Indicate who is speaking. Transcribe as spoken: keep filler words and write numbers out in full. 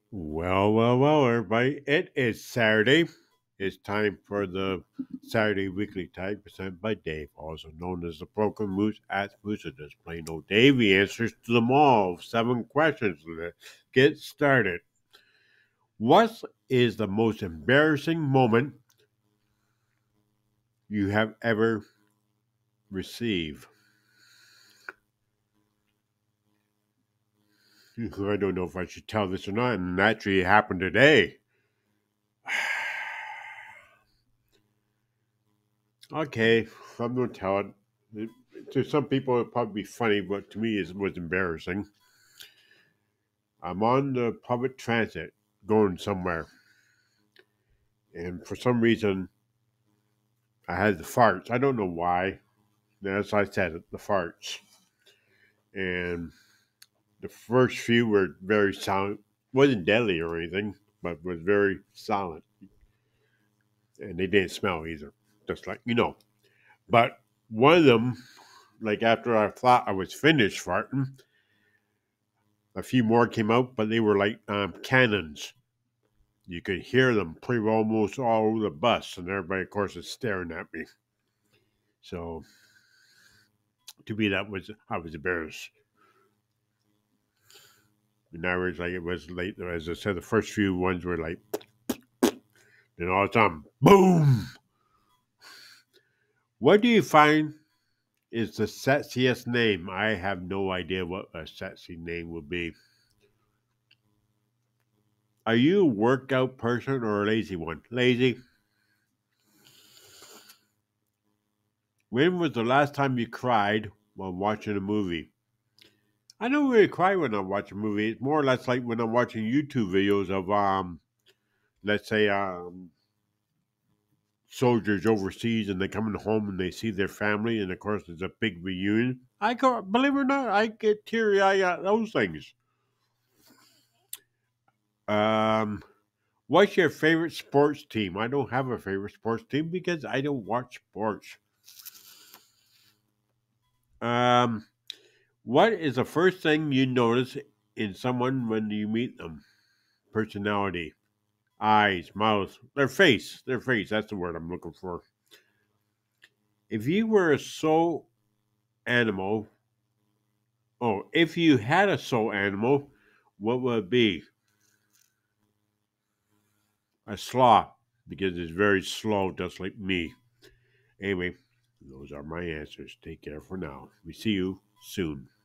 Speaker 1: Well, well, well, everybody. It is Saturday. It's time for the Saturday Weekly Type presented by Dave, also known as the Broken Moose at Moose. Just plain old Dave. He answers to them all. Seven questions. Let's get started. What is the most embarrassing moment you have ever received? I don't know if I should tell this or not, and actually it happened today. Okay, I'm going to tell it. It- To some people, it'd probably be funny, but to me, it was embarrassing. I'm on the public transit going somewhere, and for some reason, I had the farts. I don't know why. As I said, it, the farts. And the first few were very silent. wasn't deadly or anything, but was very silent. And they didn't smell either, just like, you know. But one of them, like after I thought I was finished farting, a few more came out, but they were like um, cannons. You could hear them pretty well almost all over the bus, and everybody, of course, is staring at me. So to me, that was I was embarrassed. And I was like, it was late. As I said, the first few ones were like, then all of a sudden, boom. What do you find is the sexiest name? I have no idea what a sexy name would be. Are you a workout person or a lazy one? Lazy. When was the last time you cried while watching a movie? I don't really cry when I watch a movie. It's more or less like when I'm watching YouTube videos of, um, let's say, um, soldiers overseas and they're coming home and they see their family, and of course, there's a big reunion. I go, believe it or not, I get teary eyed at those things. Um, what's your favorite sports team? I don't have a favorite sports team because I don't watch sports. Um, what is the first thing you notice in someone when you meet them? Personality, eyes, mouth, their face. Their face. That's the word I'm looking for. If you were a soul animal, oh, if you had a soul animal, what would it be? A sloth, because it's very slow, just like me. Anyway, those are my answers. Take care for now. We see you soon.